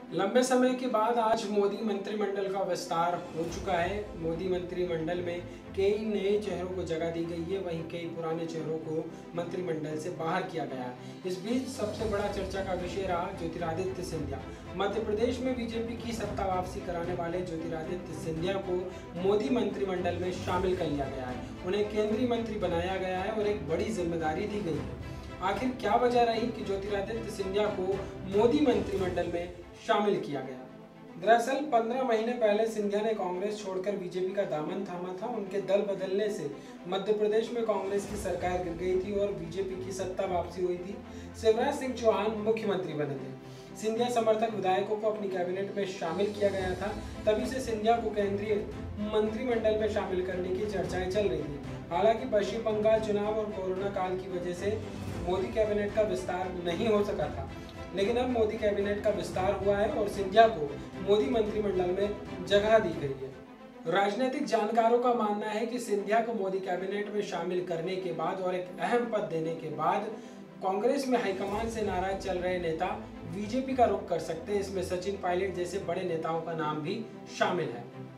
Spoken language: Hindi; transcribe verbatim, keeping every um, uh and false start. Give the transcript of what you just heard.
लंबे समय के बाद आज मोदी मंत्रिमंडल का विस्तार हो चुका है। मोदी मंत्रिमंडल में कई नए चेहरों को जगह दी गई है, वहीं कई पुराने चेहरों को मंत्रिमंडल से बाहर किया गया है। इस बीच सबसे बड़ा चर्चा का विषय रहा ज्योतिरादित्य सिंधिया। मध्य प्रदेश में बीजेपी की सत्ता वापसी कराने वाले ज्योतिरादित्य सिंधिया को मोदी मंत्रिमंडल में शामिल कर लिया गया है। उन्हें केंद्रीय मंत्री बनाया गया है और एक बड़ी जिम्मेदारी दी गई है। आखिर क्या वजह रही कि ज्योतिरादित्य सिंधिया को मोदी मंत्रिमंडल में शामिल किया गया? दरअसल पंद्रह महीने पहले सिंधिया ने कांग्रेस छोड़कर बीजेपी का दामन थामा था। उनके दल बदलने से मध्य प्रदेश में कांग्रेस की सरकार गिर गई थी और बीजेपी की सत्ता वापसी हुई थी। शिवराज सिंह चौहान मुख्यमंत्री बने थे। सिंधिया समर्थक विधायकों को अपनी कैबिनेट में शामिल किया गया था। तभी से सिंधिया को केंद्रीय मंत्रिमंडल में शामिल करने की चर्चाएं चल रही थी। हालांकि पश्चिम बंगाल चुनाव और कोरोना काल की वजह से मोदी कैबिनेट का विस्तार नहीं हो सका था, लेकिन अब मोदी कैबिनेट का विस्तार हुआ है और सिंधिया को मोदी मंत्रिमंडल में जगह दी गई है। राजनीतिक जानकारों का मानना है कि सिंधिया को मोदी कैबिनेट में शामिल करने के बाद और एक अहम पद देने के बाद कांग्रेस में हाईकमान से नाराज चल रहे नेता बीजेपी का रुख कर सकते हैं। इसमें सचिन पायलट जैसे बड़े नेताओं का नाम भी शामिल है।